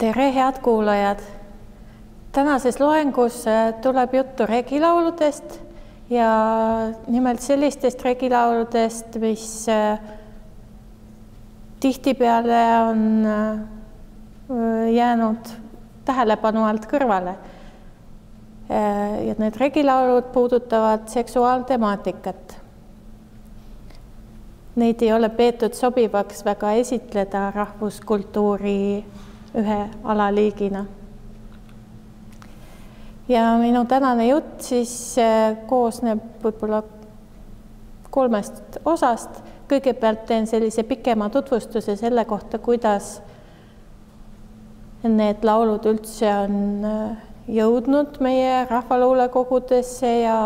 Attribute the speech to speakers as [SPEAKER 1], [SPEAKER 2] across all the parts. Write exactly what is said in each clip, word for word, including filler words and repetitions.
[SPEAKER 1] Tere, head kuulajad! Tänases loengus tuleb juttu regilauludest ja nimelt sellistest regilauludest, mis tihtipeale on jäänud tähelepanu alt kõrvale. Ja need regilaulud puudutavad seksuaaltemaatikat. Neid ei ole peetud sobivaks väga esitleda rahvuskultuuri ühe alaliigina. Ja minu tänane jutt siis koosneb võib-olla kolmest osast. Kõigepealt teen sellise pikema tutvustuse selle kohta, kuidas need laulud üldse on jõudnud meie rahvaluulekogudesse ja,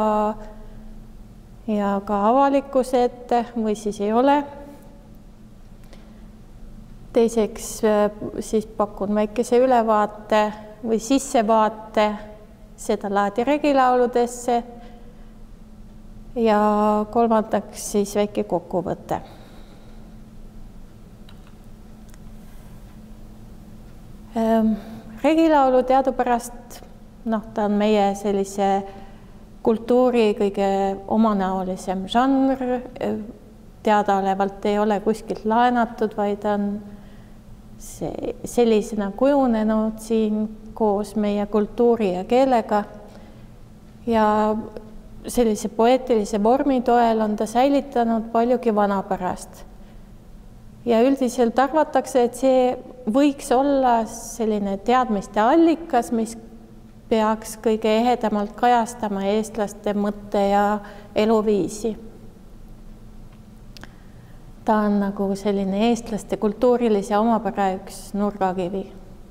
[SPEAKER 1] ja ka avalikkuse ette või siis ei ole. Teiseks siis pakun väikese ülevaate või sissevaate seda laadi regilauludesse ja kolmandaks siis väike kokkuvõte. Regilaulu teadupärast, noh, ta on meie sellise kultuuri kõige omanäolisem žanr, teadaolevalt ei ole kuskilt laenatud, vaid on see sellisena kujunenud siin koos meie kultuuri ja keelega ja sellise poeetilise vormi toel on ta säilitanud paljugi vanapärast. Ja üldiselt arvatakse, et see võiks olla selline teadmiste allikas, mis peaks kõige ehedamalt kajastama eestlaste mõtte ja eluviisi. Ta on nagu selline eestlaste kultuurilise omapära üks nurgakivi.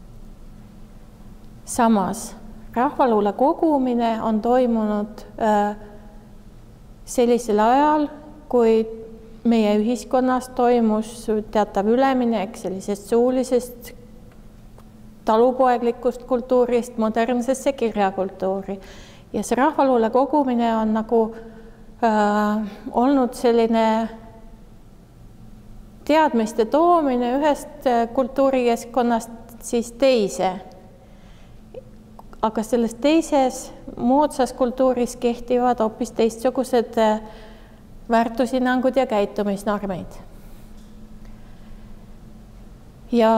[SPEAKER 1] Samas, rahvaluule kogumine on toimunud äh, sellisel ajal, kui meie ühiskonnas toimus teatav üleminek sellisest suulisest talupoeglikust kultuurist modernsesse kirjakultuuri. Ja see rahvaluule kogumine on nagu äh, olnud selline teadmiste toomine ühest kultuurikeskkonnast siis teise. Aga selles teises moodsas kultuuris kehtivad hoopis teistsugused väärtushinnangud ja käitumisnormid. Ja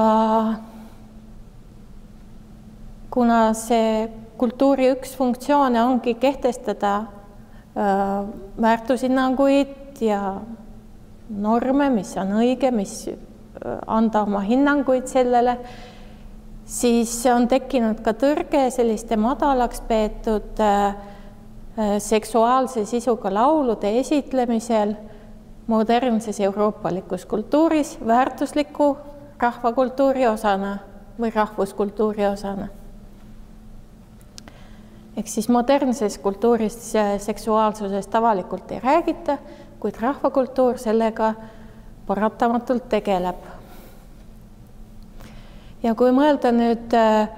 [SPEAKER 1] kuna see kultuuri üks funktsioone ongi kehtestada väärtushinnanguid ja norme, mis on õige, mis anda oma hinnanguid sellele, siis on tekkinud ka tõrge selliste madalaks peetud seksuaalse sisuga laulude esitlemisel modernses euroopalikus kultuuris väärtusliku rahvakultuuri osana või rahvuskultuuri osana. Ehk siis modernses kultuuris seksuaalsusest avalikult ei räägita, kuid rahvakultuur sellega paratamatult tegeleb. Ja kui mõelda nüüd äh,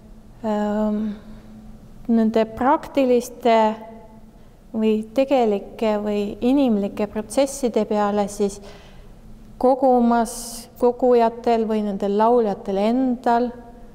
[SPEAKER 1] nende praktiliste või tegelike või inimlike protsesside peale, siis kogumas kogujatel või nendel lauljatel endal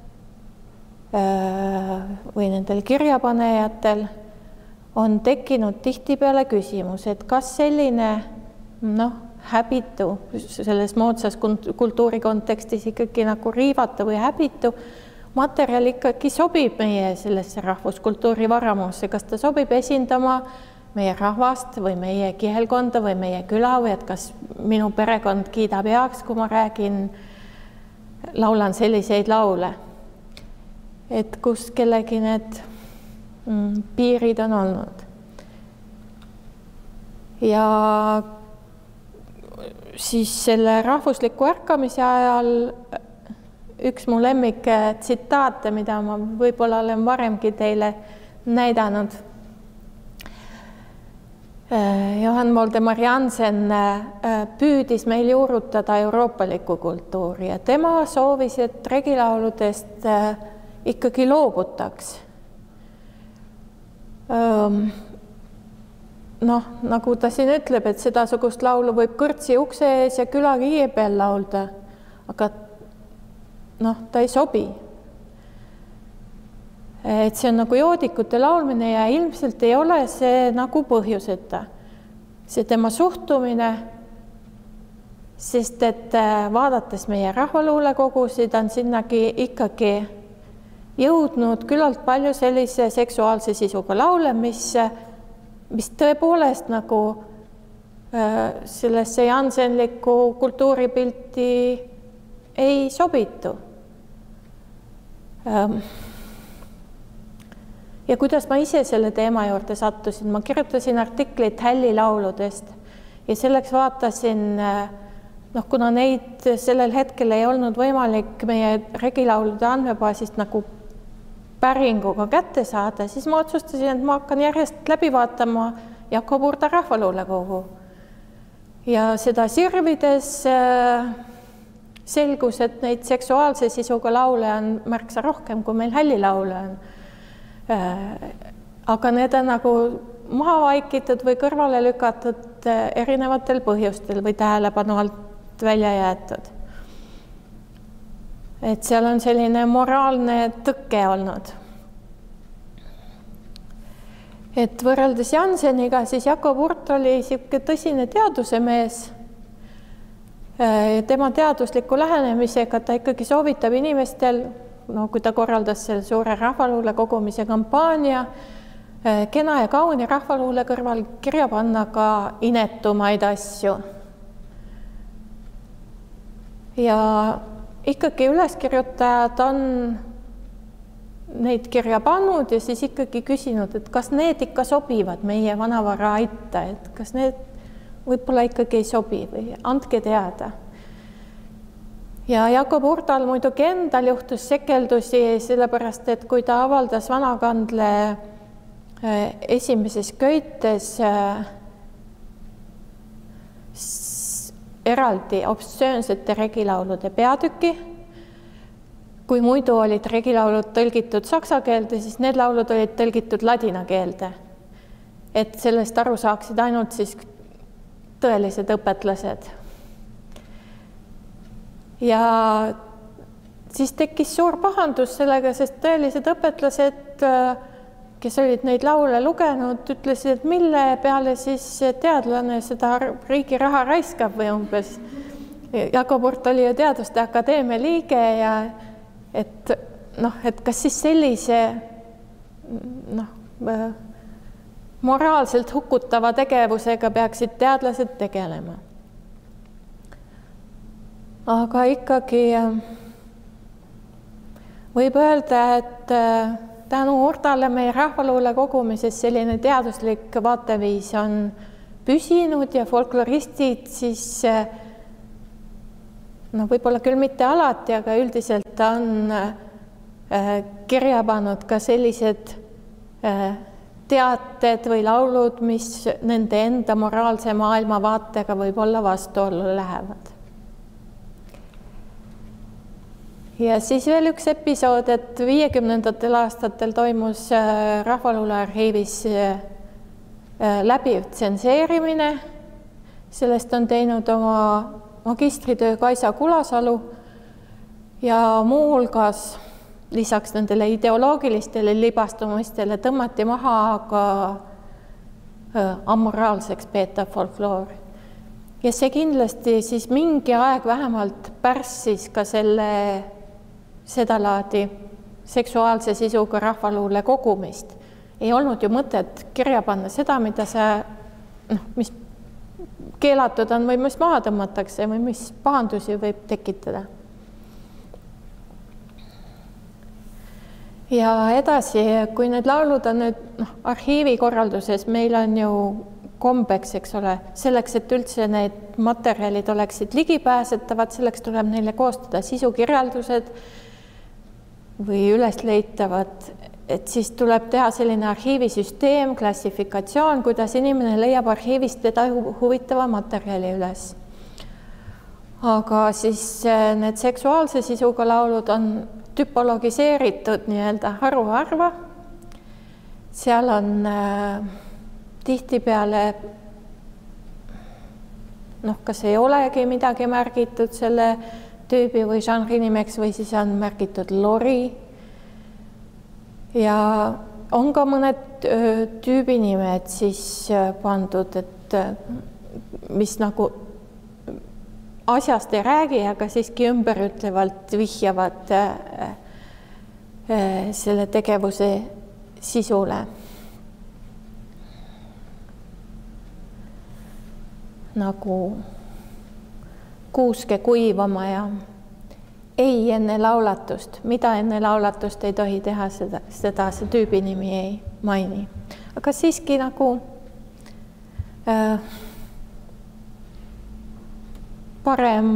[SPEAKER 1] äh, või nendel kirjapanejatel on tekkinud tihtipeale küsimus, et kas selline noh, häbitu selles moodsas kultuuri kontekstis ikkagi nagu riivata või häbitu materjal ikkagi sobib meie sellesse rahvuskultuuri varamusse, kas ta sobib esindama meie rahvast või meie kihelkonda või meie küla või et kas minu perekond kiidab heaks, kui ma räägin, laulan selliseid laule. Et kus kellegi need piirid on olnud. Ja siis selle rahvusliku ärkamise ajal üks mu lemmik tsitaate, mida ma võib-olla olen varemgi teile näidanud. Johann Voldemar Jansen püüdis meil juurutada euroopalikku kultuuri ja tema soovis, et regilauludest ikkagi loobutaks. Noh, nagu ta siin ütleb, et sedasugust laulu võib kõrtsi ukse ees ja külakiie peal laulda, aga noh, ta ei sobi et see on nagu joodikute laulmine ja ilmselt ei ole see nagu põhjuseta. See tema suhtumine, sest et vaadates meie rahvaluulekogusid on sinnagi ikkagi jõudnud küllalt palju sellise seksuaalse sisuga laule, mis, mis tõepoolest nagu sellesse jansenlikku kultuuripilti ei sobitu. Ja kuidas ma ise selle teema juurde sattusin, ma kirjutasin artiklit hällilauludest ja selleks vaatasin, noh, kuna neid sellel hetkel ei olnud võimalik meie regilaulude andmebaasist nagu päringuga kätte saada, siis ma otsustasin, et ma hakkan järjest läbi vaatama Jakob Hurda rahvaluulekogu. Ja seda sirvides selgus, et neid seksuaalse sisuga laule on märksa rohkem, kui meil hällilaule on. Aga need on nagu maha vaikitud või kõrvale lükatud erinevatel põhjustel või tähelepanu alt välja jäetud. Et seal on selline moraalne tõkke olnud. Et võrreldes Janseniga, siis Jakob Hurt oli siuke tõsine teaduse mees. Tema teadusliku lähenemisega ta ikkagi soovitab inimestel, no kui ta korraldas selle suure rahvaluule kogumise kampaania, kena ja kauni rahvaluule kõrval kirja panna ka inetumaid asju. Ja ikkagi üleskirjutajad on neid kirja pannud ja siis ikkagi küsinud, et kas need ikka sobivad meie vanavara aita, et kas need võib-olla ikkagi ei sobi või andke teada. Ja Jakob Hurdal muidugi endal juhtus sekeldusi, sellepärast, et kui ta avaldas Vanakandle esimeses köites eraldi obstsöönsete regilaulude peatüki, kui muidu olid regilaulud tõlgitud saksa keelde, siis need laulud olid tõlgitud ladina keelde. Et sellest aru saaksid ainult siis tõelised õpetlased. Ja siis tekkis suur pahandus sellega, sest tõelised õpetlased, kes olid neid laule lugenud, ütlesid, et mille peale siis teadlane seda riigi raha raiskab või umbes. Jakob Hurt oli ju Teaduste Akadeemia liige ja et, noh, et kas siis sellise noh, moraalselt hukutava tegevusega peaksid teadlased tegelema. Aga ikkagi võib öelda, et tänu Hurdale meie rahvaluule kogumises selline teaduslik vaateviis on püsinud ja folkloristid siis no võib-olla küll mitte alati, aga üldiselt on kirja pannud ka sellised teated või laulud, mis nende enda moraalse maailmavaatega võib-olla vastuollu lähevad. Ja siis veel üks episood, et viiekümnendatel aastatel toimus Rahvaluule arhiivis läbiv tsenseerimine. Sellest on teinud oma magistritöö Kaisa Kulasalu ja muu hulgas lisaks nendele ideoloogilistele libastumistele tõmmati maha ka amoraalseks peetav folkloor. Ja see kindlasti siis mingi aeg vähemalt pärssis ka selle sedalaadi seksuaalse sisuga rahvaluule kogumist. Ei olnud ju mõtet kirja panna seda, mida see, noh, mis keelatud on või mis maha tõmmatakse või mis pahandusi võib tekitada. Ja edasi, kui need laulud on nüüd noh, arhiivi korralduses, meil on ju kombeks, eks ole, selleks, et üldse need materjalid oleksid ligipääsetavad, selleks tuleb neile koostada sisukirjeldused või ülesleitavad, et siis tuleb teha selline arhiivisüsteem, klassifikatsioon, kuidas inimene leiab arhiivist teda huvitava materjali üles. Aga siis need seksuaalse sisuga laulud on tüpologiseeritud nii-öelda haruharva. Seal on äh, tihtipeale noh, kas ei olegi midagi märgitud selle tüübi või žanri nimeks või siis on märgitud lori. ja on ka mõned tüübinimed siis pandud, et mis nagu asjast ei räägi, aga siiski ümberütlevalt vihjavad selle tegevuse sisule. Nagu kuuske kuivama ja ei enne laulatust, mida enne laulatust ei tohi teha, seda, seda see tüübi nimi ei maini. Aga siiski nagu äh, parem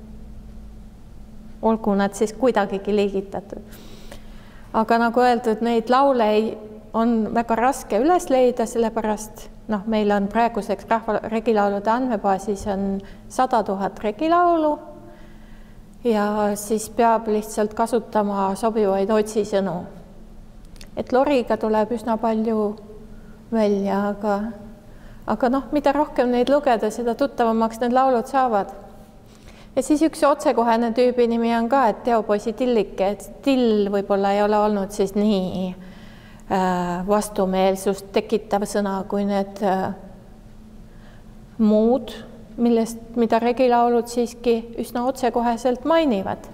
[SPEAKER 1] olgu nad siis kuidagigi liigitatud. Aga nagu öeldud, neid laule ei, on väga raske üles leida, sellepärast noh, meil on praeguseks rahva regilaulude andmebaasis on sada tuhat regilaulu ja siis peab lihtsalt kasutama sobivaid otsisõnu. Et loriga tuleb üsna palju välja, aga, aga noh, mida rohkem neid lugeda, seda tuttavamaks need laulud saavad. Ja siis üks otsekohene tüübi nimi on ka, et Teopoisi tillike, et till võib-olla ei ole olnud siis nii äh, vastumeelsust tekitav sõna kui need äh, muud, millest, mida regilaulud siiski üsna otsekoheselt mainivad.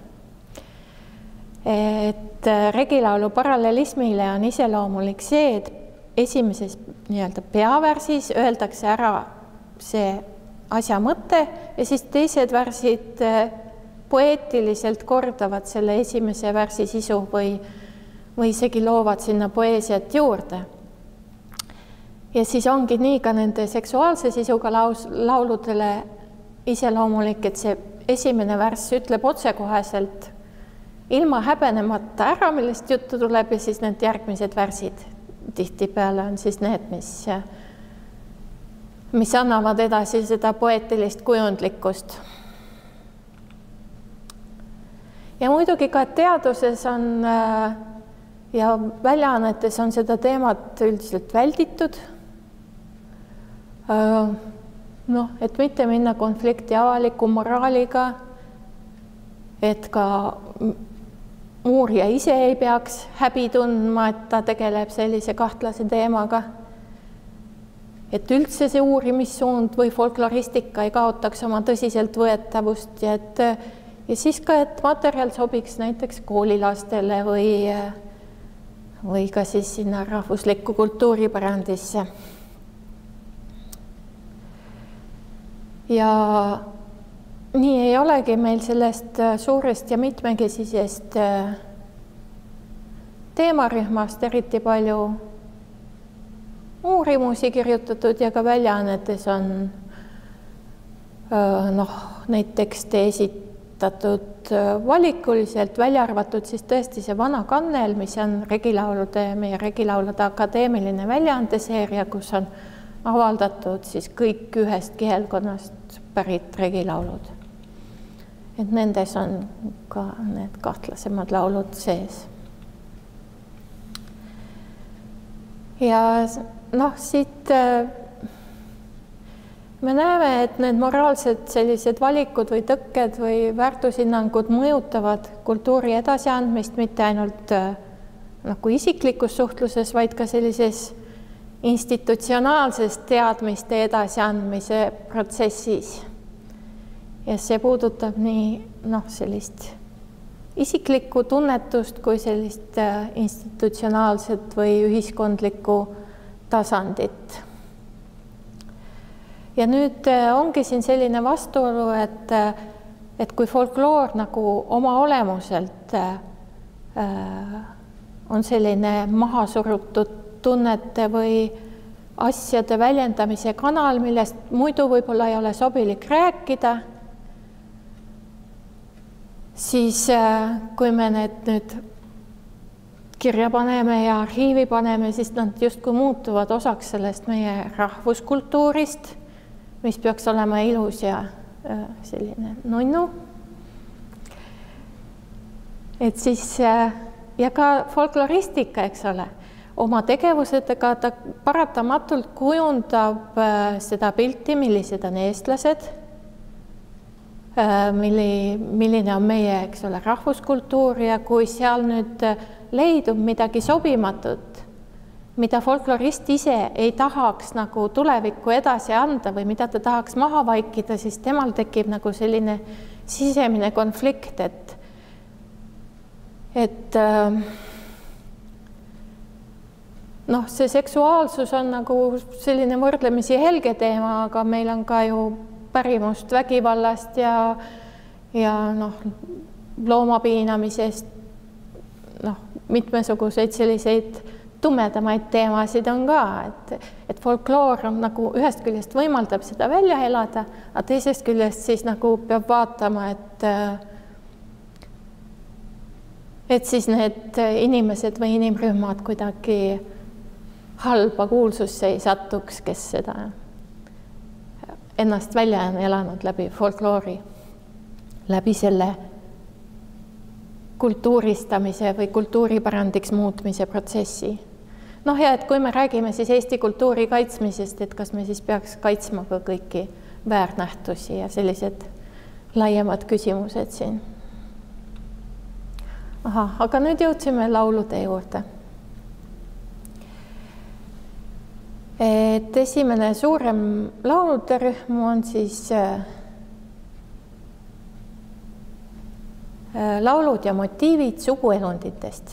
[SPEAKER 1] Et äh, regilaulu parallelismile on iseloomulik see, et esimeses nii-öelda peavärsis öeldakse ära see asja mõte ja siis teised värsid poeetiliselt kordavad selle esimese värsi sisu või, või isegi loovad sinna poeesiat juurde. Ja siis ongi nii ka nende seksuaalse sisuga laus, lauludele iseloomulik, et see esimene värss ütleb otsekoheselt ilma häbenemata ära, millest juttu tuleb ja siis need järgmised värsid tihtipeale on siis need, mis mis annavad edasi seda poeetilist kujundlikkust. Ja muidugi ka teaduses on ja väljaannetes on seda teemat üldiselt välditud. Noh, et mitte minna konflikti avaliku moraaliga, et ka uurija ise ei peaks häbi tundma, et ta tegeleb sellise kahtlase teemaga. Et üldse see uurimissuund või folkloristika ei kaotaks oma tõsiselt võetavust ja, et, ja siis ka, et materjal sobiks näiteks koolilastele või, või ka siis sinna rahvuslikku kultuuripärandisse. Ja nii ei olegi meil sellest suurest ja mitmekesisest teemarühmast eriti palju uurimusi kirjutatud ja ka väljaannetes on noh, neid tekste esitatud valikuliselt, välja arvatud siis tõesti see Vana kannel, mis on regilaulude, meie regilaulude akadeemiline väljaandeseeria, kus on avaldatud siis kõik ühest kihelkonnast pärit regilaulud. Et nendes on ka need kahtlasemad laulud sees. Ja noh, siit me näeme, et need moraalsed sellised valikud või tõkked või väärtushinnangud mõjutavad kultuuri edasiandmist mitte ainult nagu isiklikus suhtluses, vaid ka sellises institutsionaalses teadmiste edasiandmise protsessis. Ja see puudutab nii noh, sellist isiklikku tunnetust kui sellist institutsionaalset või ühiskondlikku tasandit. Ja nüüd ongi siin selline vastuolu, et, et kui folkloor nagu oma olemuselt on selline maha surutud tunnete või asjade väljendamise kanal, millest muidu võib-olla ei ole sobilik rääkida, siis kui me need nüüd kirja paneme ja arhiivi paneme, siis nad justkui muutuvad osaks sellest meie rahvuskultuurist, mis peaks olema ilus ja selline nunnu. Et siis ja ka folkloristika, eks ole, oma tegevusetega ta paratamatult kujundab seda pilti, millised on eestlased, milli, milline on meie, eks ole, rahvuskultuur ja kui seal nüüd leidub midagi sobimatut, mida folklorist ise ei tahaks nagu tulevikku edasi anda või mida ta tahaks maha vaikida, siis temal tekib nagu selline sisemine konflikt, et et noh, see seksuaalsus on nagu selline võrdlemisi helge teema, aga meil on ka ju pärimust vägivallast ja, ja noh, loomapiinamisest, noh, mitmesuguseid selliseid tumedamaid teemasid on ka, et, et folkloor on nagu ühest küljest võimaldab seda välja elada, aga teisest küljest siis nagu peab vaatama, et et siis need inimesed või inimrühmad kuidagi halba kuulsusse ei satuks, kes seda ennast välja on elanud läbi folkloori, läbi selle kultuuristamise või kultuuripärandiks muutmise protsessi. Noh ja et kui me räägime siis Eesti kultuuri kaitsmisest, et kas me siis peaks kaitsma ka kõiki väärnähtusi ja sellised laiemad küsimused siin. Aha, aga nüüd jõudsime laulude juurde. Et esimene suurem laulude rühm on siis laulud ja motiivid suguelunditest.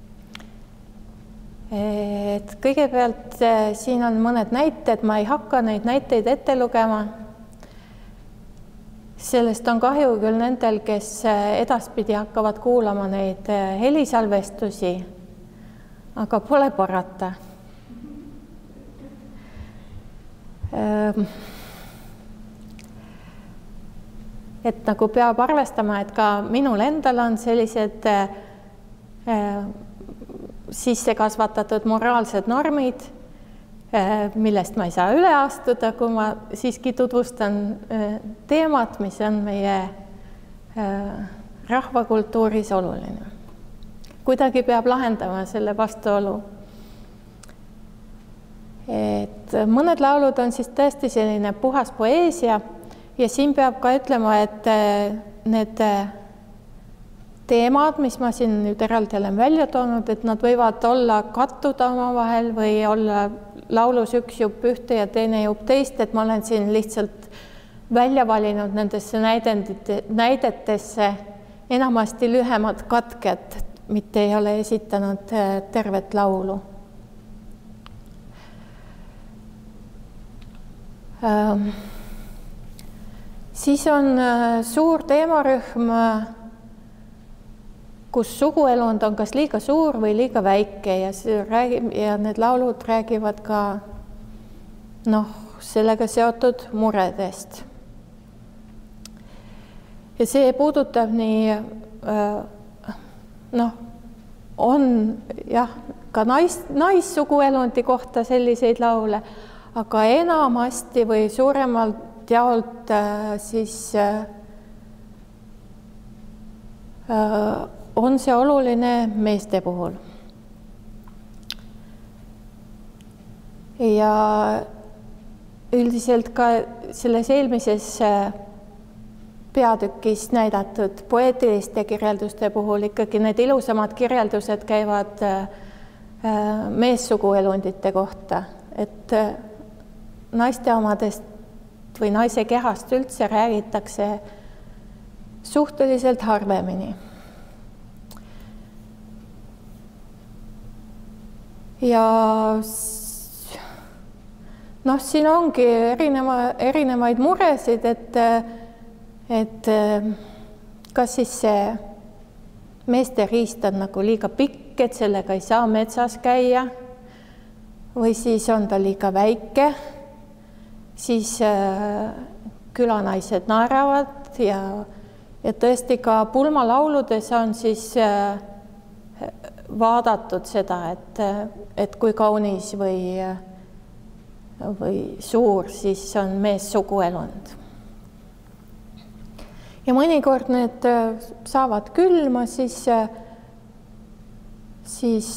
[SPEAKER 1] Et kõigepealt siin on mõned näited, ma ei hakka neid näiteid ette lugema. Sellest on kahju küll nendel, kes edaspidi hakkavad kuulama neid helisalvestusi, aga pole parata. Et nagu peab arvestama, et ka minul endal on sellised sisse kasvatatud moraalsed normid, millest ma ei saa üle astuda, kui ma siiski tutvustan teemat, mis on meie rahvakultuuris oluline. Kuidagi peab lahendama selle vastuolu. Et mõned laulud on siis tõesti selline puhas poeesia ja siin peab ka ütlema, et need teemad, mis ma siin nüüd eraldi olen välja toonud, et nad võivad olla kattuda omavahel või olla laulus üks jupp ühte ja teine jupp teist, et ma olen siin lihtsalt välja valinud nendesse näidendite, näidetesse enamasti lühemad katked, mitte ei ole esitanud tervet laulu. Ähm, siis on suur teemarühm, kus suguelund on kas liiga suur või liiga väike ja, see räägib, ja need laulud räägivad ka noh, sellega seotud muredest. Ja see puudutab nii, noh, on jah, ka nais, naissuguelundi kohta selliseid laule, aga enamasti või suuremalt jaolt siis on see oluline meeste puhul. Ja üldiselt ka selles eelmises peatükis näidatud poeetiliste kirjelduste puhul ikkagi need ilusamad kirjeldused käivad meessuguelundite kohta, et naiste omadest või naise kehast üldse räägitakse suhteliselt harvemini. Ja noh, siin ongi erineva, erinevaid muresid, et, et kas siis see meeste riist on nagu liiga pikk, et sellega ei saa metsas käia, või siis on ta liiga väike, siis külanaised naeravad ja, ja tõesti ka pulmalauludes on siis vaadatud seda, et, et kui kaunis või, või suur siis on meessuguelund. Ja mõnikord need saavad külma, siis, siis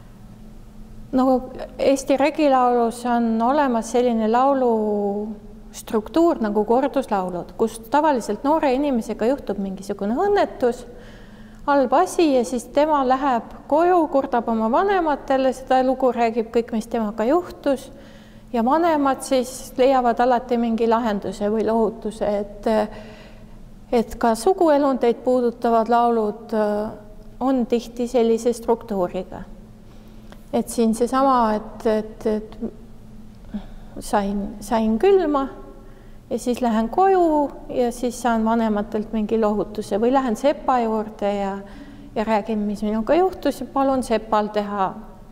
[SPEAKER 1] nagu Eesti regilaulus on olemas selline laulu struktuur nagu korduslaulud, kus tavaliselt noore inimesega juhtub mingisugune õnnetus, halb asi ja siis tema läheb koju, kurdab oma vanematele, seda lugu räägib kõik, mis temaga juhtus ja vanemad siis leiavad alati mingi lahenduse või lohutuse, et, et ka suguelundeid puudutavad laulud on tihti sellise struktuuriga. Et siin seesama, et, et, et sain, sain külma ja siis lähen koju ja siis saan vanematelt mingi lohutuse või lähen sepa juurde ja, ja räägin, mis minuga juhtus ja palun sepal teha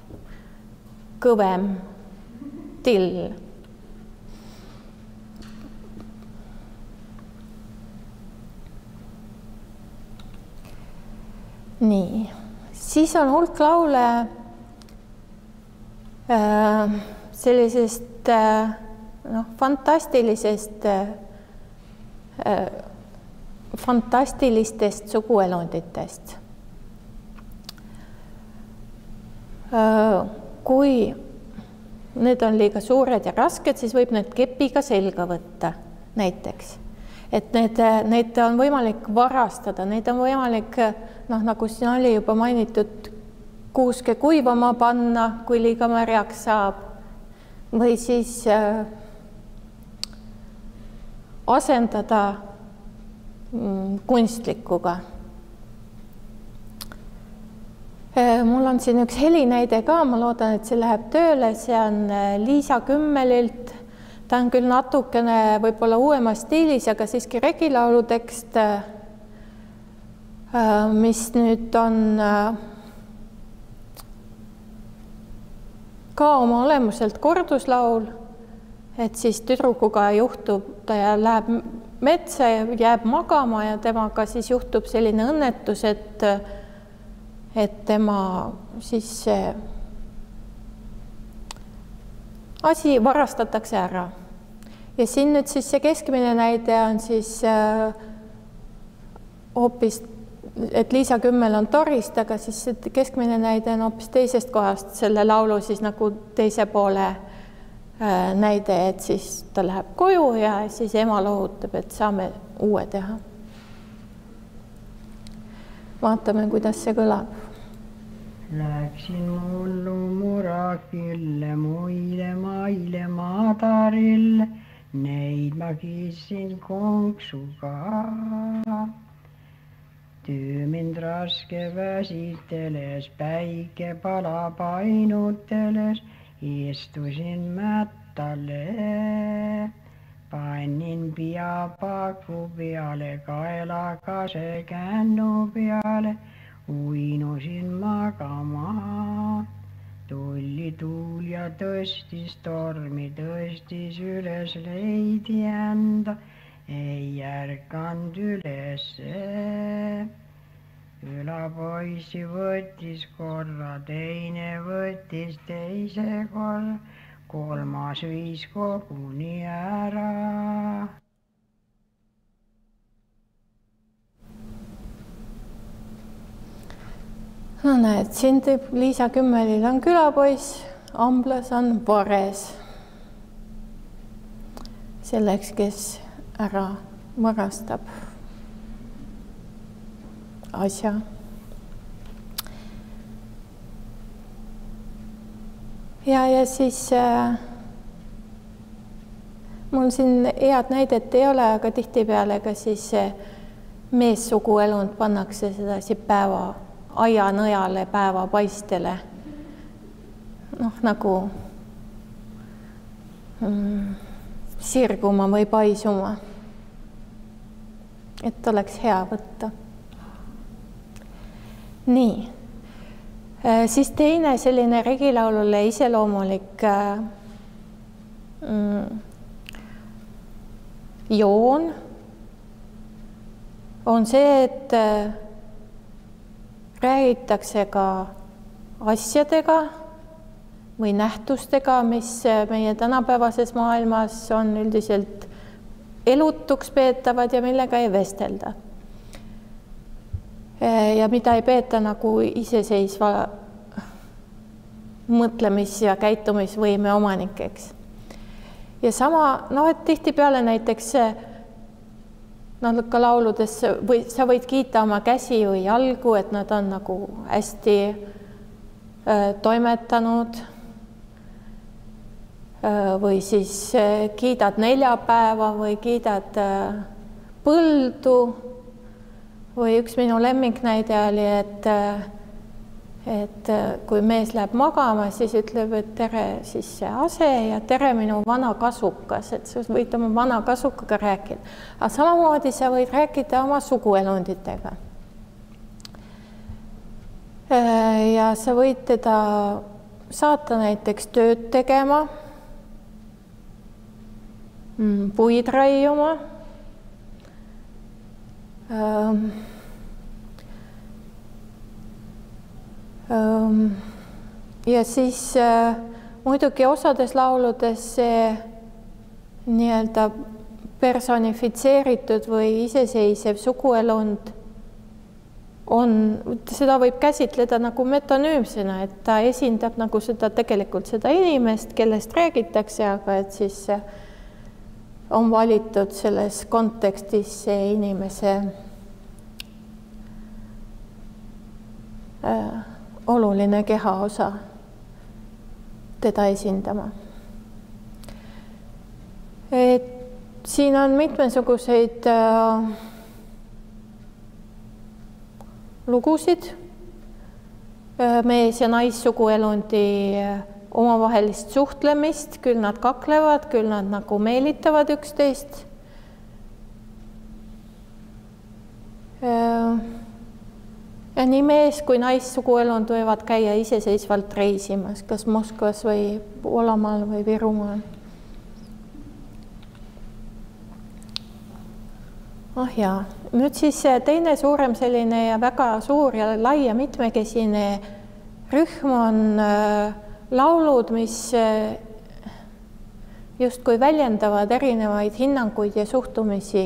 [SPEAKER 1] kõvem till. Nii, siis on hulk laule äh, sellisest äh, noh, fantastilisest äh, fantastilistest suguelunditest. Äh, kui need on liiga suured ja rasked, siis võib need kepiga selga võtta näiteks. Et need, neid on võimalik varastada, neid on võimalik, noh, nagu siin oli juba mainitud, kuuske kuivama panna, kui liiga märjaks saab, või siis äh, asendada mm, kunstlikuga. Äh, mul on siin üks helinäide ka, ma loodan, et see läheb tööle, see on Liisa Kümmelilt. Ta on küll natukene võib-olla uuema stiilis, aga siiski regilaulu tekst, mis nüüd on ka oma olemuselt korduslaul, et siis tüdrukuga juhtub, ta läheb metsa ja jääb magama ja temaga siis juhtub selline õnnetus, et, et tema siis see asi varastatakse ära. Ja siin nüüd siis see keskmine näide on siis äh, hoopis, et Liisa Kümmel on torist, aga siis see keskmine näide on hoopis teisest kohast, selle laulu siis nagu teise poole äh, näide, et siis ta läheb koju ja siis ema lohutab, et saame uue teha. Vaatame, kuidas see kõlab.
[SPEAKER 2] Läksin mullu murakille, muille maille maatarille, neid ma kissin konksuga. Töö mind raske väsiteles, päike palab ainuteles, istusin mättale. Panin piapaku peale, kaelakase kännu peale, uinusin magama, tulli tuul ja tõstis tormi, tõstis üles leidi enda, ei ärkanud ülesse. Ülapoisi võttis korra, teine võttis teise korra, kolmas viis koguni ära.
[SPEAKER 1] No näed, siin teeb Liisa Kümmelil on külapoiss, amblas on vares. Selleks, kes ära varastab asja. Ja, ja siis äh, mul siin head näidet ei ole, aga tihtipeale ka siis meessuguelund pannakse sedasi päeva aianõjale, päevapaistele, noh nagu mm, sirguma või paisuma, et oleks hea võtta. Nii, siis teine selline regilaulule iseloomulik mm, joon on see, et räägitakse ka asjadega või nähtustega, mis meie tänapäevases maailmas on üldiselt elutuks peetavad ja millega ei vestelda. Ja mida ei peeta nagu iseseisva mõtlemis- ja käitumisvõime omanikeks. ja sama, noh, et tihtipeale näiteks noh, ka lauludes või sa võid kiita oma käsi või jalgu, et nad on nagu hästi äh, toimetanud äh, või siis äh, kiidad neljapäeva või kiidad äh, põldu või üks minu lemmiknäide oli, et äh, et kui mees läheb magama, siis ütleb, et tere siis see ase ja tere minu vana kasukas, et sa võid oma vana kasukaga rääkida. Aga samamoodi sa võid rääkida oma suguelunditega. Ja sa võid teda saata näiteks tööd tegema, puid raiuma, ja siis äh, muidugi osades lauludes see nii-öelda personifitseeritud või iseseisev suguelund on, seda võib käsitleda nagu metonüümsena, et ta esindab nagu seda tegelikult seda inimest, kellest räägitakse, aga et siis on valitud selles kontekstis see inimese äh, oluline kehaosa teda esindama. Et siin on mitmesuguseid äh, lugusid äh, mees- ja naissuguelundi äh, omavahelist suhtlemist, küll nad kaklevad, küll nad nagu meelitavad üksteist. Äh, Ja nii mees kui naissuguelund võivad käia iseseisvalt reisimas, kas Moskvas või Poolamaal või Virumaal. Oh jaa, nüüd siis teine suurem selline ja väga suur ja lai ja mitmekesine rühm on laulud, mis justkui väljendavad erinevaid hinnanguid ja suhtumisi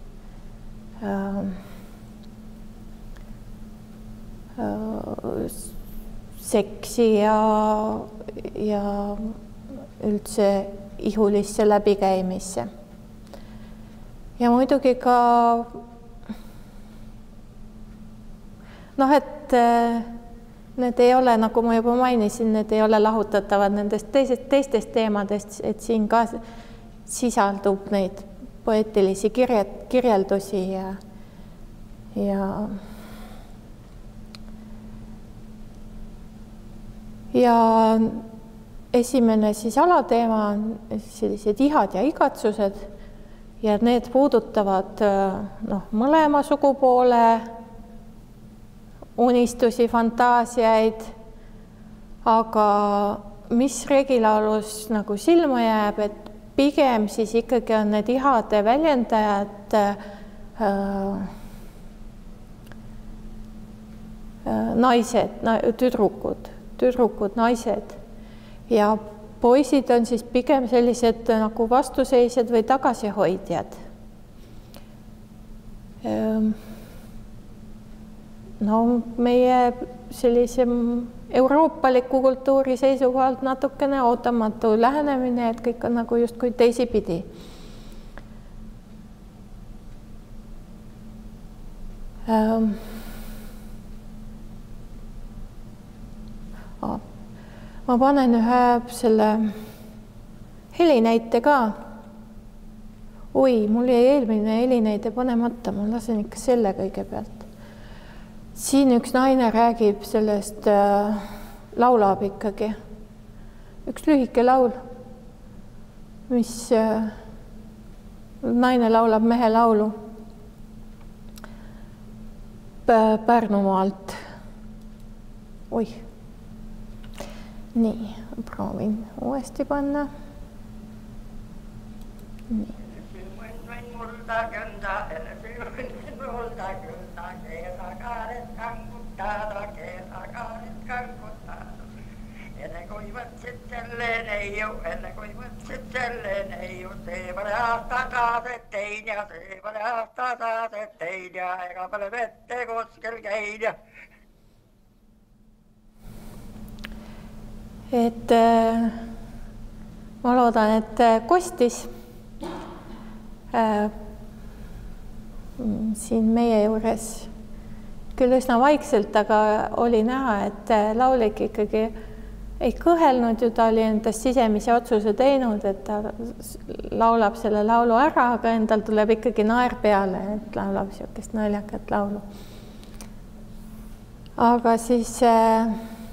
[SPEAKER 1] seksi ja, ja üldse ihulisse läbikäimisse. Ja muidugi ka noh, et need ei ole, nagu ma juba mainisin, need ei ole lahutatavad nendest teisest, teistest teemadest, et siin ka sisaldub neid poeetilisi kirje, kirjeldusi ja, ja Ja esimene siis alateema on sellised ihad ja igatsused ja need puudutavad noh, mõlema sugupoole unistusi, fantaasiaid, aga mis regilaulus nagu silma jääb, et pigem siis ikkagi on need ihade väljendajad äh, naised, tüdrukud. tüdrukud, naised ja poisid on siis pigem sellised nagu vastuseisjad või tagasihoidjad. No meie sellise euroopaliku kultuuri seisukohalt natukene ootamatu lähenemine, et kõik on nagu justkui teisipidi. Ma panen ühe selle helinäite ka. Oi, mul jäi eelmine helinäide panemata, ma lasen ikka selle kõigepealt. Siin üks naine räägib sellest, äh, laulab ikkagi. Üks lühike laul, mis äh, naine laulab mehe laulu Pärnumaalt. Oi. Nii, proovin uuesti panna. Nii. Multa köntä, multa köntä, kesäkaaret kankuttaa, kesäkaaret kankuttaa. Ennen kuin vatsit jälleen ei oo, ennen kuin vatsit jälleen ei oo, seivale haastaa taas ettein ja seivale haastaa taas ettein ja eikä paljon vette koskel keidä. Et ma loodan, et kostis äh, siin meie juures küll üsna vaikselt, aga oli näha, et laulik ikkagi ei kõhelnud ju, ta oli endast sisemise otsuse teinud, et ta laulab selle laulu ära, aga endal tuleb ikkagi naer peale, et laulab niisugust naljakat laulu. Aga siis äh,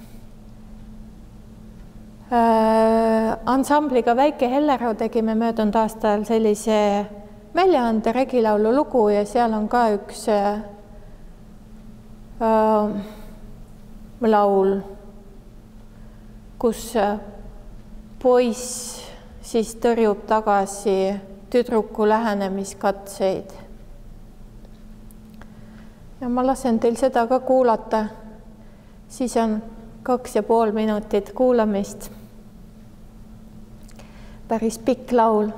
[SPEAKER 1] äh, ansambliga Väike Hellerau tegime möödunud aastal sellise väljaande Regilaulu lugu ja seal on ka üks äh, äh, laul, kus poiss siis tõrjub tagasi tüdruku lähenemiskatseid. Ja ma lasen teil seda ka kuulata, siis on kaks ja pool minutit kuulamist. Päris pikk laul.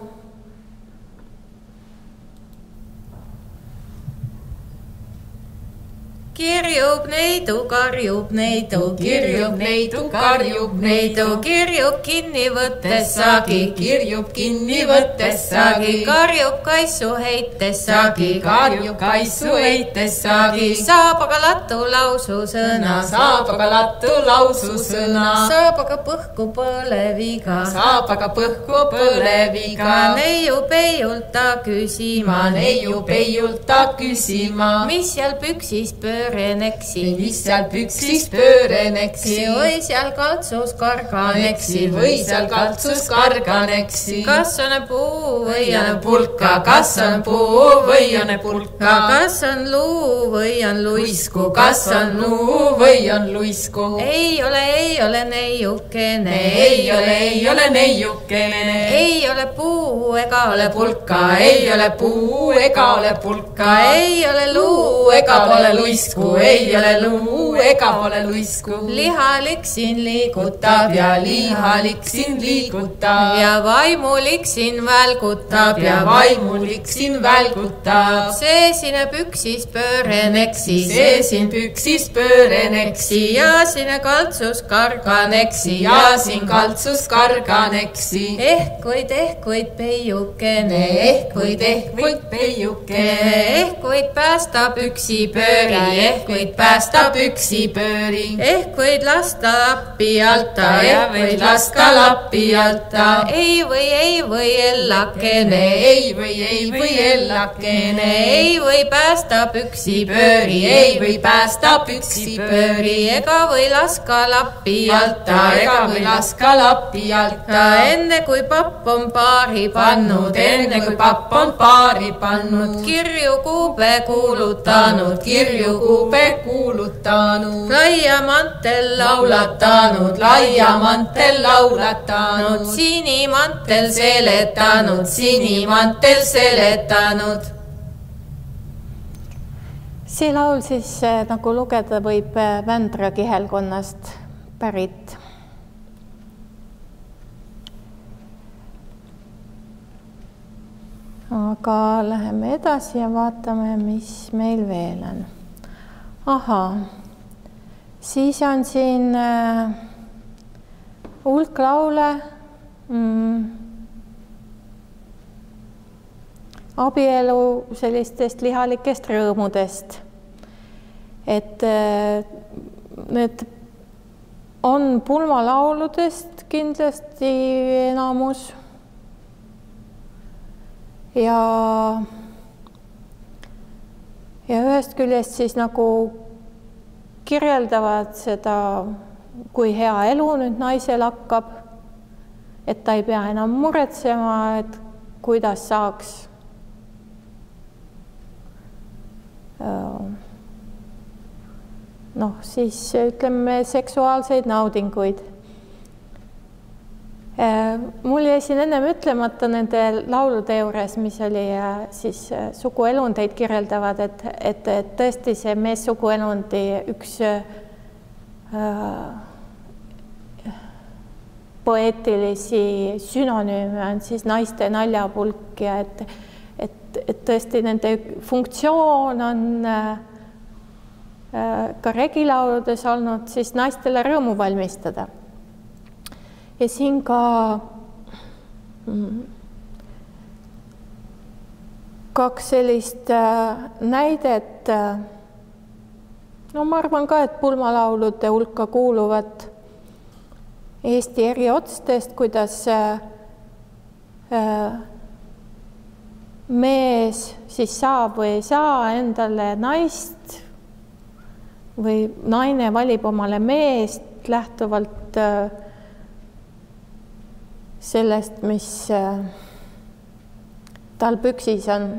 [SPEAKER 3] Kirjub neidu, karjub neidu, kirjub neidu, karjub neidu, kirjub kinni võttes saagi, kirjub kinni võttes saagi, karjub kaisu heites saagi, karjub kaisu heites saagi, saab aga lattu lausu sõna, saab aga lattu lausu sõna, saab aga põhku põleviga, saab aga põhku põleviga, neiu peiult ta küsima, neiu peiult ta küsima, mis seal püksis pöör pööreneksi, mis seal püksis pööreneksi, või seal kaltsus karganeksi, või seal kaltsus karganeksi. Kas on puu või on pulka, kas on puu või on pulka, kas on luu või on luisku, kas on luu või on luisku. Ei ole, ei ole neiukene, ei ole, ei ole neiukene, ei ole puu ega ole pulka, ei ole puu ega ole pulka, ei ole luu ega ole luisku, ei ole luu ega ole luisku. Lihalik siin liigutab ja lihalik siin liigutab ja vaimulik siin välgutab ja vaimulik siin välgutab. See siin püksis pööreneksi, see siin püksis pööreneksi ja siin kaltsus karganeksi ja siin kaltsus karganeksi. Ehkuid, ehkuid peiukene, ehkuid, ehkuid peiukene, ehkuid päästa püksi pööri, ehkuid päästa püksi pööri, ehkuid lasta lappi alta, ehkuid lasta lappi alta. Ei või, ei või ellakene, ei või, ei või ellakene, ei või päästa püksi pööri, ei või päästa püksi pööri, ega või laska lappi alta, ega või laska lappi alta. Enne kui papp on paari pannud, enne kui papp on paari pannud, kirju kuube kuulutanud, kirju kuube kuulutanud, laia mantel laulatanud, laia mantel laulatanud, sinimantel seletanud, sinimantel seletanud.
[SPEAKER 1] See laul siis nagu lugeda võib Vändra kihelkonnast pärit. Aga läheme edasi ja vaatame, mis meil veel on. Aha, siis on siin äh, hulk laule mm, abielu sellistest lihalikest rõõmudest. Et äh, need on pulmalauludest kindlasti enamus. Ja, ja ühest küljest siis nagu kirjeldavad seda, kui hea elu nüüd naisel hakkab, et ta ei pea enam muretsema, et kuidas saaks noh, siis ütleme seksuaalseid naudinguid. Mul jäi siin ennem ütlemata nende laulude juures, mis oli siis suguelundeid kirjeldavad, et, et, et tõesti see meessuguelundi üks äh, poeetilisi sünonüüme on siis naiste naljapulk ja et, et, et tõesti nende funktsioon on äh, ka regilauludes olnud siis naistele rõõmu valmistada. Ja siin ka kaks sellist näidet. No ma arvan ka, et pulmalaulude hulka kuuluvad Eesti eri otstest, kuidas mees siis saab või ei saa endale naist või naine valib omale meest lähtuvalt sellest, mis tal püksis on.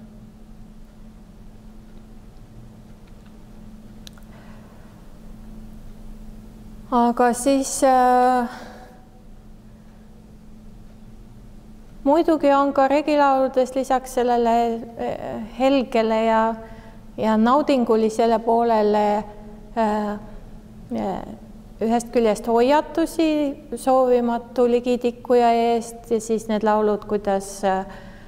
[SPEAKER 1] Aga siis äh, muidugi on ka regilauludes lisaks sellele helgele ja, ja naudingulisele poolele äh, ühest küljest hoiatusi soovimatu ligitikkuja eest ja siis need laulud, kuidas äh,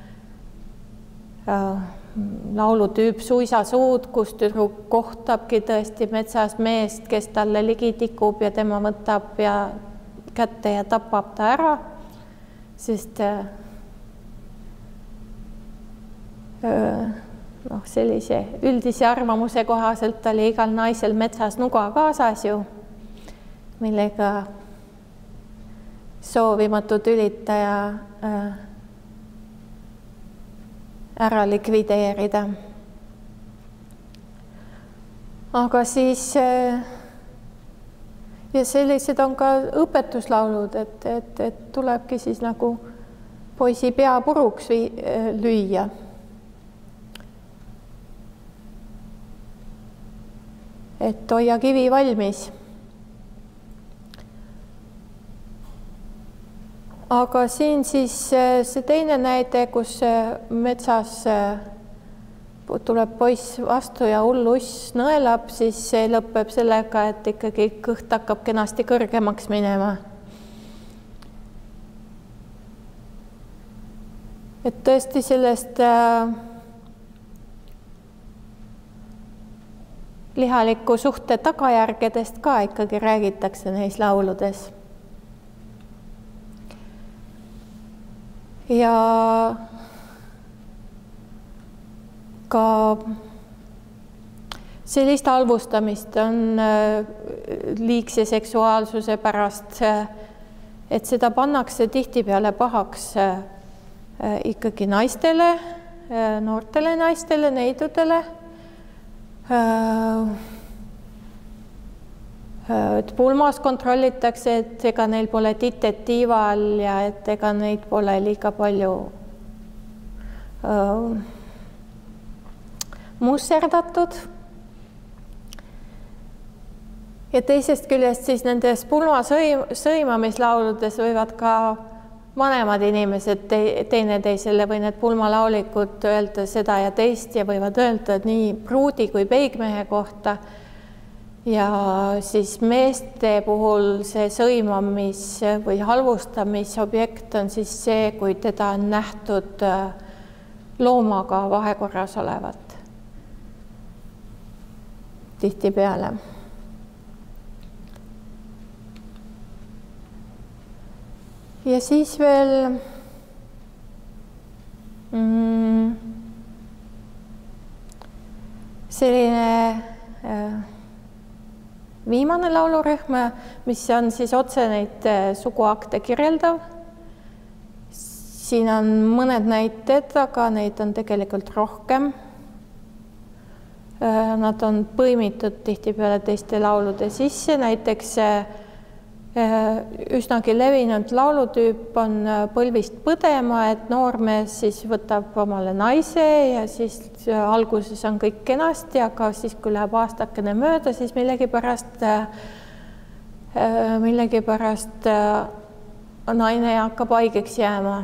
[SPEAKER 1] laulutüüp Suisasuud, kus tüdruk kohtabki tõesti metsas meest, kes talle ligi tikub ja tema võtab ja kätte ja tapab ta ära, sest äh, noh, sellise üldise arvamuse kohaselt oli igal naisel metsas nuga kaasas ju, millega soovimatu tülitaja äh, ära likvideerida. Aga siis ja sellised on ka õpetuslaulud, et, et, et tulebki siis nagu poisi pea puruks lüüa. Et hoia kivi valmis. Aga siin siis see teine näide, kus metsas tuleb poiss vastu ja hull uss nõelab, siis see lõpeb sellega, et ikkagi kõht hakkab kenasti kõrgemaks minema. Et tõesti sellest äh, lihaliku suhte tagajärgedest ka ikkagi räägitakse neis lauludes. Ja ka sellist halvustamist on liigse seksuaalsuse pärast, et seda pannakse tihtipeale pahaks ikkagi naistele, noortele naistele, neidudele. Et pulmas kontrollitakse, et ega neil pole titet tiival ja et ega neid pole liiga palju uh, musserdatud. Ja teisest küljest siis nendes pulma sõim, sõimamislauludes võivad ka vanemad inimesed te, teineteisele või need pulmalaulikud öelda seda ja teist ja võivad öelda nii pruudi kui peigmehe kohta. Ja siis meeste puhul see sõimamis või halvustamisobjekt on siis see, kui teda on nähtud loomaga vahekorras olevat. Tihtipeale. Ja siis veel mm, selline äh, viimane laulurühm, mis on siis otse neid suguakte kirjeldav. Siin on mõned näited, aga neid on tegelikult rohkem. Nad on põimitud tihtipeale teiste laulude sisse, näiteks üsnagi levinud laulutüüp on põlvist põdema, et noormees siis võtab omale naise ja siis alguses on kõik kenasti, aga siis kui läheb aastakene mööda, siis millegipärast, millegipärast naine hakkab haigeks jääma.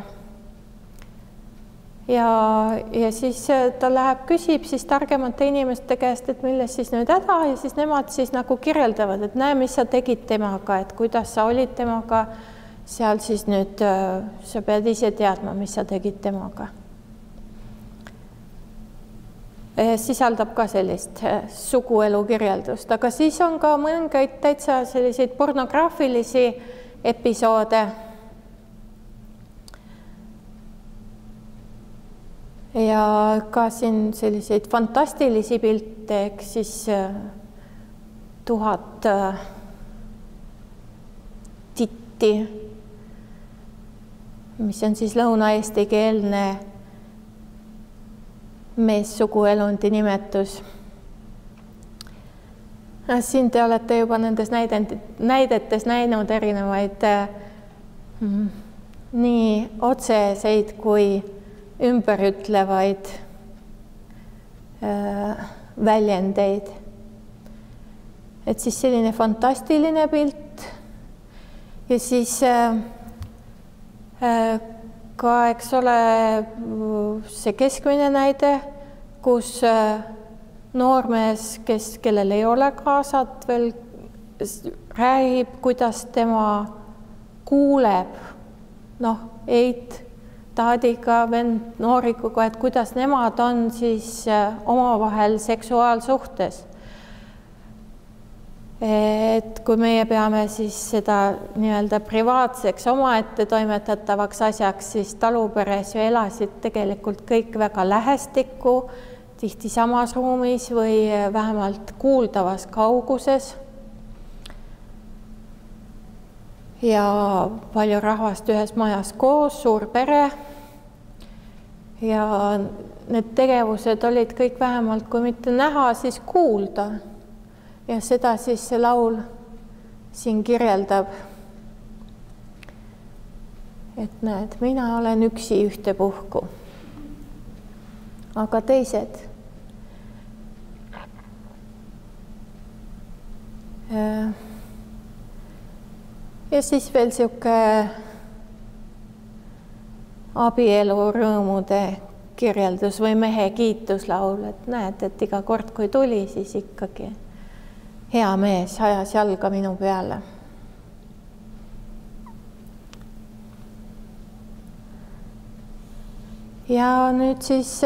[SPEAKER 1] Ja, ja siis ta läheb, küsib siis targemate inimeste käest, et milles siis nüüd häda ja siis nemad siis nagu kirjeldavad, et näe, mis sa tegid temaga, et kuidas sa olid temaga, seal siis nüüd sa pead ise teadma, mis sa tegid temaga. Sisaldab ka sellist suguelu kirjeldust, aga siis on ka mõningaid täitsa selliseid pornograafilisi episoode. ja ka siin selliseid fantastilisi pilte, eks siis tuhat titti, mis on siis lõuna-eesti keelne meessuguelundi nimetus. Siin te olete juba nendes näidetes näinud erinevaid mm, nii otseseid kui ümberütlevaid äh, väljendeid. Et siis selline fantastiline pilt ja siis äh, äh, ka, eks ole, see keskmine näide, kus äh, noormees, kes, kellel ei ole kaasat veel, räägib, kuidas tema kuuleb, noh, Eit Taadiga, vend Noorikuga, et kuidas nemad on siis omavahel seksuaalsuhtes. Et kui meie peame siis seda nii-öelda privaatseks omaette toimetatavaks asjaks, siis taluperes ju elasid tegelikult kõik väga lähestikku, tihti samas ruumis või vähemalt kuuldavas kauguses. Ja palju rahvast ühes majas koos, suur pere. Ja need tegevused olid kõik vähemalt, kui mitte näha, siis kuulda. Ja seda siis see laul siin kirjeldab. Et näed, mina olen üksi ühtepuhku. Aga teised ja siis veel siuke abielu rõõmude kirjeldus või mehe kiituslaul, et näed, et iga kord, kui tuli, siis ikkagi hea mees ajas jalga minu peale. Ja nüüd siis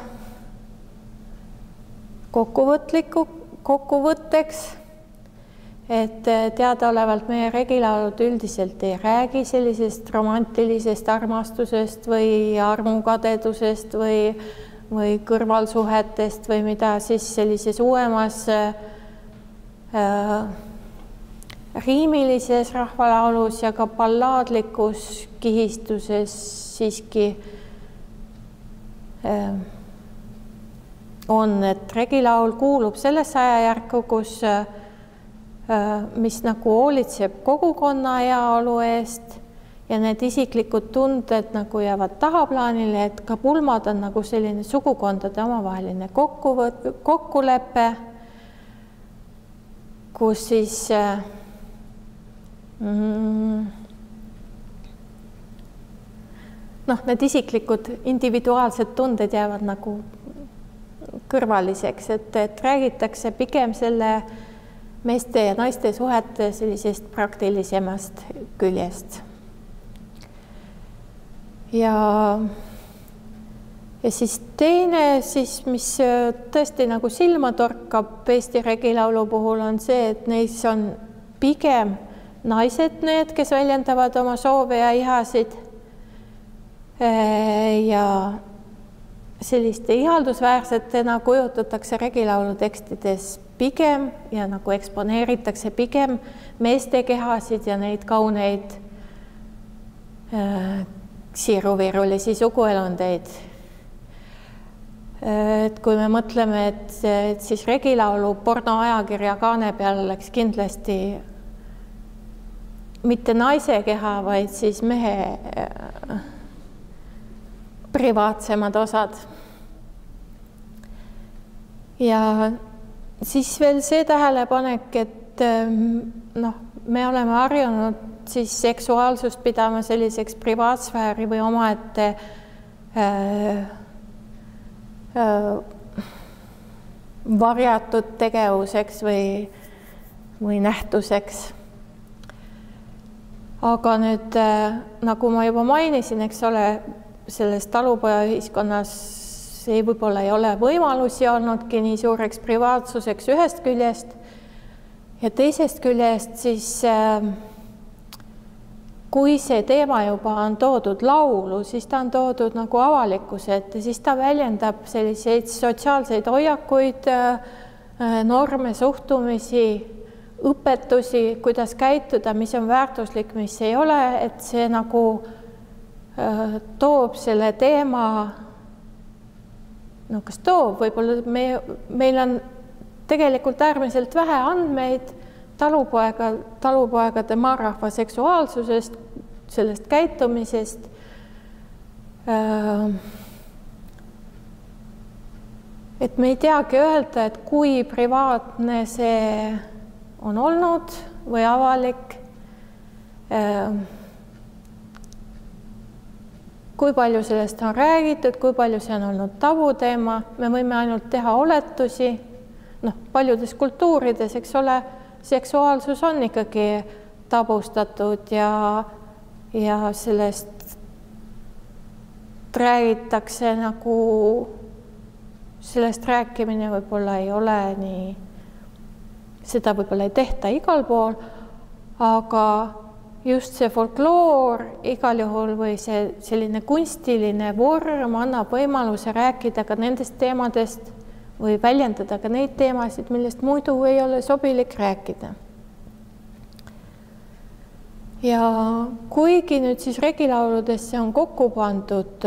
[SPEAKER 1] kokkuvõtliku, kokkuvõtteks, et teadaolevalt meie regilaulud üldiselt ei räägi sellisest romantilisest armastusest või armukadedusest või, või kõrvalsuhetest või mida siis sellises uuemas äh, riimilises rahvalaulus ja ka ballaadlikus kihistuses siiski äh, on, et regilaul kuulub sellesse ajajärku, kus äh, mis nagu hoolitseb kogukonna heaolu eest ja need isiklikud tunded nagu jäävad tahaplaanile, et ka pulmad on nagu selline sugukondade omavaheline kokkuvõt, kokkulepe, kus siis mm, noh, need isiklikud individuaalsed tunded jäävad nagu kõrvaliseks, et, et räägitakse pigem selle meeste ja naiste suhete sellisest praktilisemast küljest. Ja, ja siis teine, siis, mis tõesti nagu silma torkab Eesti regilaulu puhul, on see, et neis on pigem naised need, kes väljendavad oma soove ja ihasid. Ja selliste ihaldusväärsetena kujutatakse regilaulu tekstides pigem ja nagu eksponeeritakse pigem meeste kehasid ja neid kauneid äh, siiruvirulisi suguelundeid. Et kui me mõtleme, et, et siis regilaulu pornoajakirja kaane peal oleks kindlasti mitte naise keha, vaid siis mehe äh, privaatsemad osad. Ja siis veel see tähelepanek, et noh, me oleme harjunud siis seksuaalsust pidama selliseks privaatsfääri või omaette äh, äh, varjatud tegevuseks või, või nähtuseks. Aga nüüd, äh, nagu ma juba mainisin, eks ole, selles talupoja ühiskonnas ei võib-olla ei ole võimalusi olnudki nii suureks privaatsuseks ühest küljest ja teisest küljest siis äh, kui see teema juba on toodud laulu, siis ta on toodud nagu avalikkuse ette, siis ta väljendab selliseid sotsiaalseid hoiakuid, norme, suhtumisi, õpetusi, kuidas käituda, mis on väärtuslik, mis ei ole, et see nagu toob selle teema, no kas toob, võib-olla me, meil on tegelikult äärmiselt vähe andmeid talupoega, talupoegade maarahva seksuaalsusest, sellest käitumisest. Et me ei teagi öelda, et kui privaatne see on olnud või avalik, kui palju sellest on räägitud, kui palju see on olnud tabuteema, me võime ainult teha oletusi, noh, paljudes kultuurides, eks ole, seksuaalsus on ikkagi tabustatud ja, ja sellest räägitakse nagu, sellest rääkimine võib-olla ei ole nii, seda võib-olla ei tehta igal pool, aga just see folkloor igal juhul või see selline kunstiline vorm annab võimaluse rääkida ka nendest teemadest või väljendada ka neid teemasid, millest muidu ei ole sobilik rääkida. Ja kuigi nüüd siis regilauludesse on kokku pandud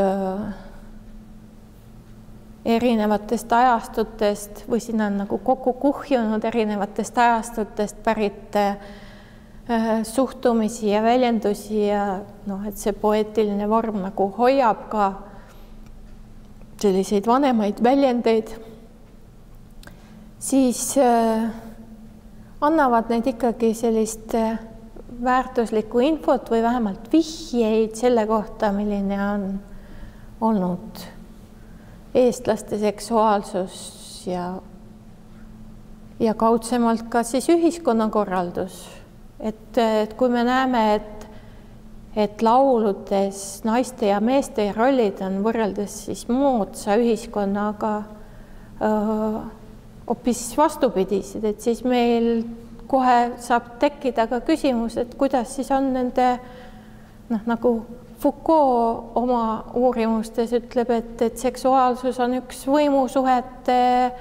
[SPEAKER 1] erinevatest ajastutest või sinna on nagu kokku kuhjunud erinevatest ajastutest pärit suhtumisi ja väljendusi ja noh, et see poeetiline vorm nagu hoiab ka selliseid vanemaid väljendeid, siis annavad need ikkagi sellist väärtuslikku infot või vähemalt vihjeid selle kohta, milline on olnud eestlaste seksuaalsus ja, ja kaudsemalt ka siis ühiskonnakorraldus. Et, et kui me näeme, et, et lauludes naiste ja meeste rollid on võrreldes siis moodsa ühiskonnaga öö, hoopis vastupidised, et siis meil kohe saab tekkida ka küsimus, et kuidas siis on nende, noh, nagu Foucault oma uurimustes ütleb, et, et seksuaalsus on üks võimusuhete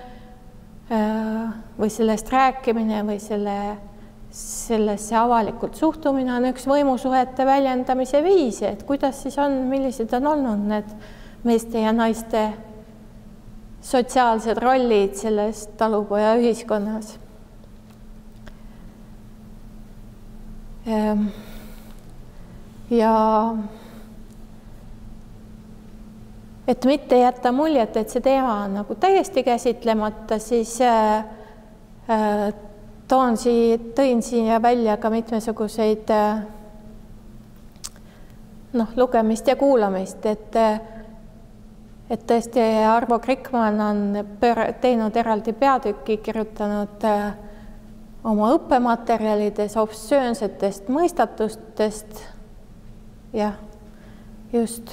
[SPEAKER 1] või sellest rääkimine või selle, sellesse avalikult suhtumine on üks võimusuhete väljendamise viis, et kuidas siis on, millised on olnud need meeste ja naiste sotsiaalsed rollid selles talupoja ühiskonnas. Ja et mitte jätta muljet, et see teema on nagu täiesti käsitlemata, siis toon siia, tõin siia välja ka mitmesuguseid noh, lugemist ja kuulamist, et et tõesti Arvo Krikman on teinud eraldi peatüki, kirjutanud oma õppematerjalides obsöönsetest mõistatustest, jah, just.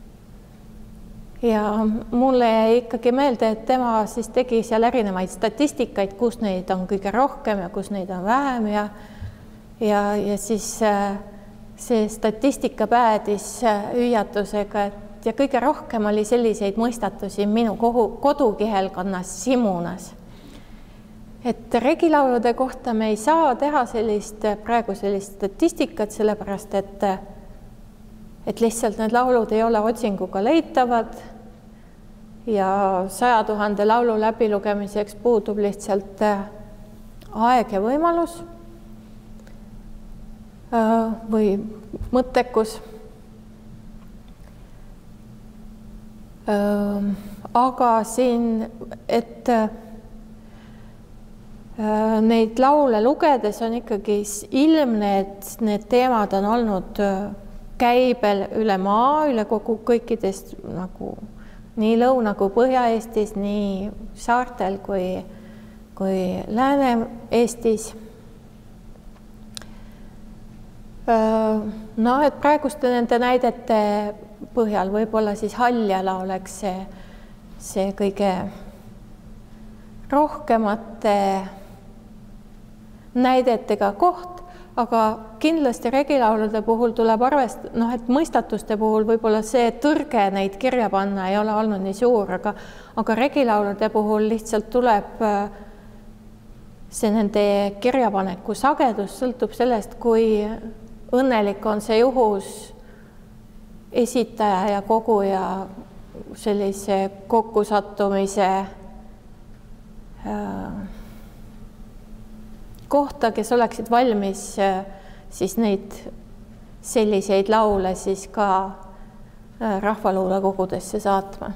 [SPEAKER 1] Ja mulle jäi ikkagi meelde, et tema siis tegi seal erinevaid statistikaid, kus neid on kõige rohkem ja kus neid on vähem ja, ja, ja siis see statistika päädis hüüatusega, et ja kõige rohkem oli selliseid mõistatusi minu kodukihelkonnas Simunas. Et regilaulude kohta me ei saa teha sellist, praegu sellist statistikat, sellepärast, et et lihtsalt need laulud ei ole otsinguga leitavad ja saja tuhande laulu läbilugemiseks puudub lihtsalt aeg ja võimalus või mõttekus. Aga siin, et neid laule lugedes on ikkagi ilmne, et need teemad on olnud käibel üle maa, üle kogu kõikidest nagu nii Lõuna- kui Põhja-Eestis, nii saartel kui, kui Lääne-Eestis. No, et praeguste nende näidete põhjal võib-olla siis Haljala oleks see, see kõige rohkemate näidetega koht, aga kindlasti regilaulude puhul tuleb arvestada, noh, et mõistatuste puhul võib-olla see tõrge neid kirja panna ei ole olnud nii suur, aga, aga regilaulude puhul lihtsalt tuleb see nende kirjapaneku sagedus sõltub sellest, kui õnnelik on see juhus esitaja ja koguja sellise kokkusattumise kohta, kes oleksid valmis siis neid selliseid laule siis ka rahvaluulekogudesse saatma.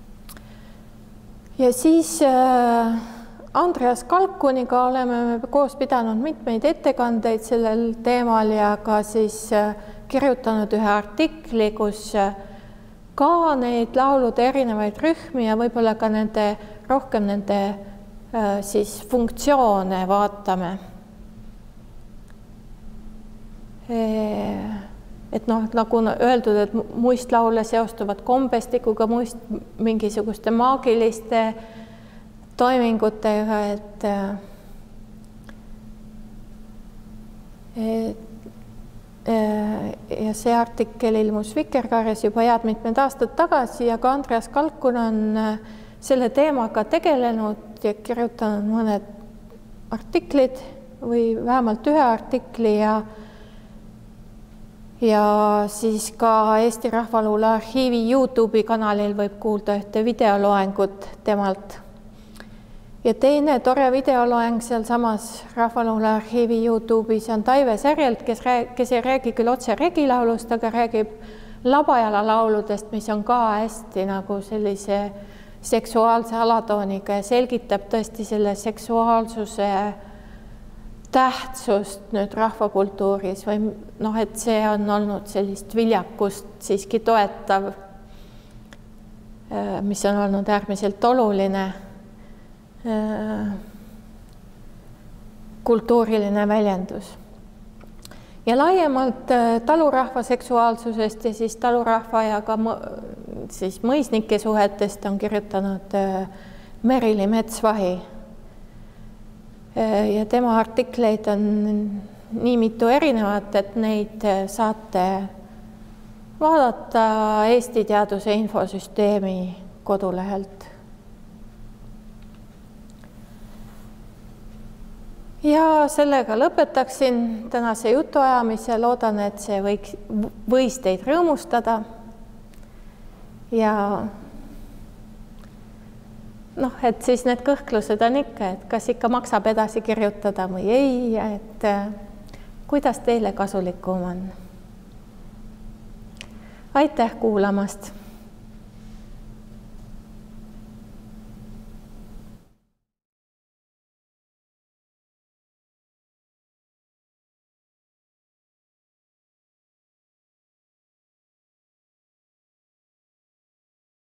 [SPEAKER 1] Ja siis Andreas Kalkuniga oleme koos pidanud mitmeid ettekandeid sellel teemal ja ka siis kirjutanud ühe artikli, kus ka neid laulude erinevaid rühmi ja võib-olla ka nende, rohkem nende siis funktsioone vaatame. Et noh, nagu öeldud, et muistlaule seostuvad kombestikuga, muist mingisuguste maagiliste toimingutega, et, et ja see artikkel ilmus Vikerkaares juba head mitmed aastad tagasi ja ka Andreas Kalkun on selle teemaga tegelenud ja kirjutanud mõned artiklid või vähemalt ühe artikli ja ja siis ka Eesti Rahvaluule Arhiivi YouTube'i kanalil võib kuulda ühte videoloengut temalt. Ja teine tore videoloeng seal samas Rahvaluule Arhiivi YouTube'is on Taive Särjelt, kes, kes ei räägi küll otse regilaulust, aga räägib Labajala lauludest, mis on ka hästi nagu sellise seksuaalse alatooniga ja selgitab tõesti selle seksuaalsuse tähtsust nüüd rahvakultuuris või noh, et see on olnud sellist viljakust siiski toetav, mis on olnud äärmiselt oluline kultuuriline väljendus. Ja laiemalt talurahva seksuaalsusest ja siis talurahva ja ka siis mõisnike suhetest on kirjutanud Merili Metsvahi. Ja tema artikleid on nii mitu erinevat, et neid saate vaadata Eesti Teaduse Infosüsteemi kodulehelt. Ja sellega lõpetaksin tänase jutuajamise. Loodan, et see võiks, võis teid rõõmustada. Ja noh, et siis need kõhklused on ikka, et kas ikka maksab edasi kirjutada või ei, et kuidas teile kasulikum on. Aitäh kuulamast!